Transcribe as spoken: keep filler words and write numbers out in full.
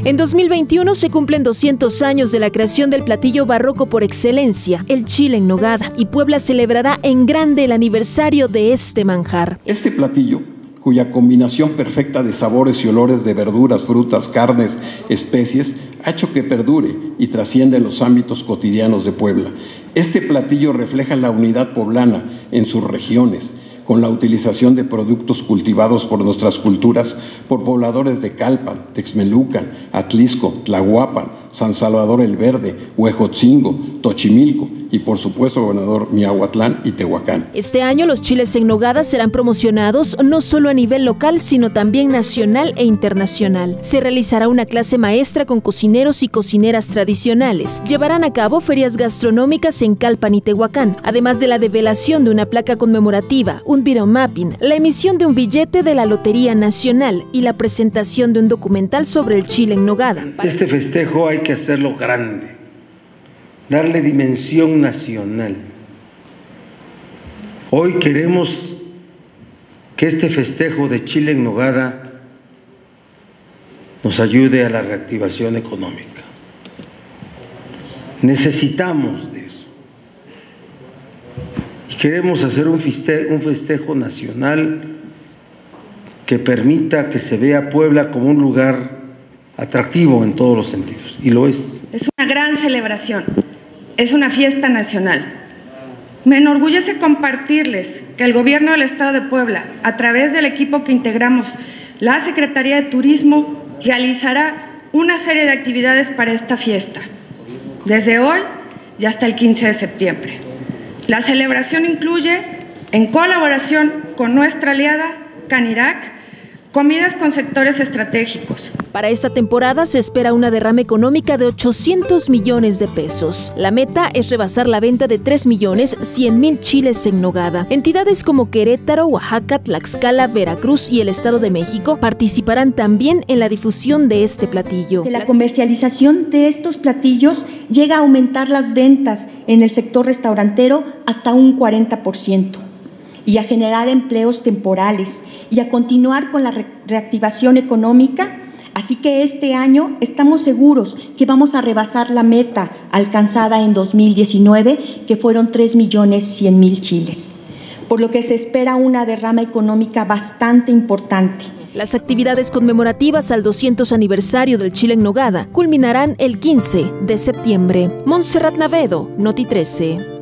En dos mil veintiuno se cumplen doscientos años de la creación del platillo barroco por excelencia, el chile en nogada, y Puebla celebrará en grande el aniversario de este manjar. Este platillo, cuya combinación perfecta de sabores y olores de verduras, frutas, carnes, especies, ha hecho que perdure y trascienda en los ámbitos cotidianos de Puebla. Este platillo refleja la unidad poblana en sus regiones, con la utilización de productos cultivados por nuestras culturas, por pobladores de Calpan, Texmelucan, Atlisco, Tlahuapan, San Salvador el Verde, Huejotzingo, Tochimilco y por supuesto Gobernador Miahuatlán y Tehuacán. Este año los chiles en nogada serán promocionados no solo a nivel local, sino también nacional e internacional. Se realizará una clase maestra con cocineros y cocineras tradicionales. Llevarán a cabo ferias gastronómicas en Calpan y Tehuacán, además de la develación de una placa conmemorativa, un videomapping, la emisión de un billete de la Lotería Nacional y la presentación de un documental sobre el chile en nogada. Este festejo hay que hacerlo grande, darle dimensión nacional. Hoy queremos que este festejo de chile en nogada nos ayude a la reactivación económica. Necesitamos de eso. Y queremos hacer un festejo, un festejo nacional que permita que se vea Puebla como un lugar atractivo en todos los sentidos, y lo es. Es una gran celebración, es una fiesta nacional. Me enorgullece compartirles que el Gobierno del Estado de Puebla, a través del equipo que integramos, la Secretaría de Turismo, realizará una serie de actividades para esta fiesta, desde hoy y hasta el quince de septiembre. La celebración incluye, en colaboración con nuestra aliada Canirac, comidas con sectores estratégicos. Para esta temporada se espera una derrama económica de ochocientos millones de pesos. La meta es rebasar la venta de tres millones cien mil chiles en nogada. Entidades como Querétaro, Oaxaca, Tlaxcala, Veracruz y el Estado de México participarán también en la difusión de este platillo. La comercialización de estos platillos llega a aumentar las ventas en el sector restaurantero hasta un cuarenta por ciento. Y a generar empleos temporales y a continuar con la re reactivación económica. Así que este año estamos seguros que vamos a rebasar la meta alcanzada en dos mil diecinueve, que fueron tres millones cien mil chiles, por lo que se espera una derrama económica bastante importante. Las actividades conmemorativas al doscientos aniversario del chile en nogada culminarán el quince de septiembre. Montserrat Navedo, Noti trece.